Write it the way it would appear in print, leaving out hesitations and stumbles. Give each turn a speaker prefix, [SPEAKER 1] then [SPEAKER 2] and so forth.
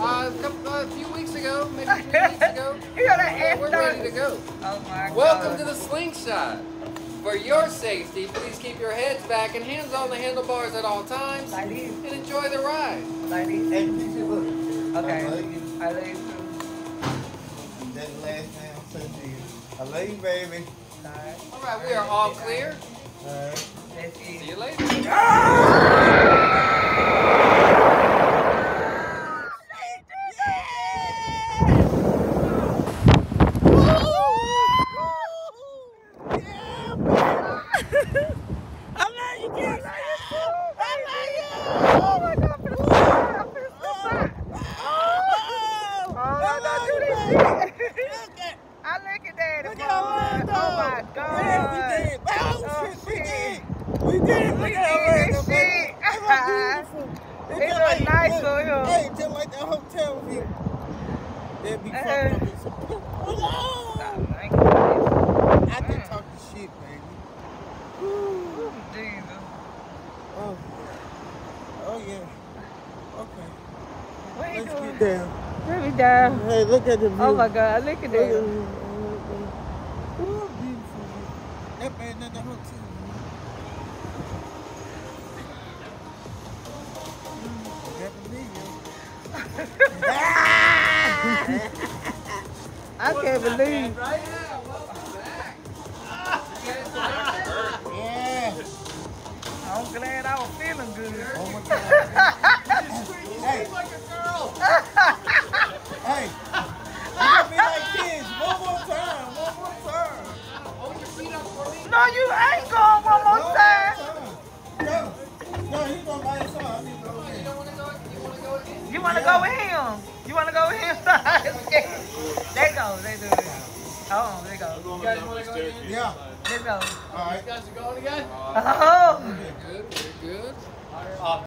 [SPEAKER 1] A few weeks ago, maybe 3 weeks ago. We're ready to go.
[SPEAKER 2] Oh my God.
[SPEAKER 1] Welcome to the Slingshot. For your safety, please keep your heads back and hands on the handlebars at all times.
[SPEAKER 2] Like this.
[SPEAKER 1] And enjoy the ride.
[SPEAKER 2] Like this.
[SPEAKER 3] Hey, please look.
[SPEAKER 2] Okay.
[SPEAKER 3] I love you.
[SPEAKER 2] I love you too.
[SPEAKER 3] That's the last thing I'm saying to you. I love you, baby.
[SPEAKER 2] Alright.
[SPEAKER 1] Alright, we are all clear.
[SPEAKER 3] Alright.
[SPEAKER 2] That's it.
[SPEAKER 1] See you later.
[SPEAKER 2] I look at that.
[SPEAKER 3] Look how long,
[SPEAKER 2] Oh my God.
[SPEAKER 3] Yeah, we did. Oh, shit, we did. We did. Look at that.
[SPEAKER 2] Shit.
[SPEAKER 3] It
[SPEAKER 2] It look nice on him.
[SPEAKER 3] Hey, just like that hotel view. They'll be fucked up in some Hello. I can talk the shit, baby.
[SPEAKER 2] Ooh, Jesus.
[SPEAKER 3] Oh. Oh, yeah. Okay.
[SPEAKER 2] What you
[SPEAKER 3] Let's
[SPEAKER 2] doing?
[SPEAKER 3] get down.
[SPEAKER 2] Let me down.
[SPEAKER 3] Hey, look at the view.
[SPEAKER 2] Oh my God, look at
[SPEAKER 3] Look at
[SPEAKER 2] that.
[SPEAKER 3] the view. Ooh, beautiful view. That better than the hotel.
[SPEAKER 2] I can't believe.
[SPEAKER 1] Right now, welcome back.
[SPEAKER 3] Yeah.
[SPEAKER 2] I'm glad I was feeling good.
[SPEAKER 3] Oh my God. Hey.
[SPEAKER 1] Like a girl.
[SPEAKER 3] Hey. You gotta be like kids. One more time. One more time.
[SPEAKER 1] Hold your feet up for me.
[SPEAKER 2] No, you ain't going one more time.
[SPEAKER 3] No. No, he's gonna buy his song. I need to go
[SPEAKER 1] You
[SPEAKER 3] in.
[SPEAKER 1] don't want to go? You want to go again?
[SPEAKER 2] You want to go with him? You want to go with him? They go. They do it. Oh, they go.
[SPEAKER 1] You guys want to go again?
[SPEAKER 3] Yeah.
[SPEAKER 2] They go.
[SPEAKER 3] All right.
[SPEAKER 1] You guys are going again?
[SPEAKER 2] Oh.
[SPEAKER 1] Very good, very good.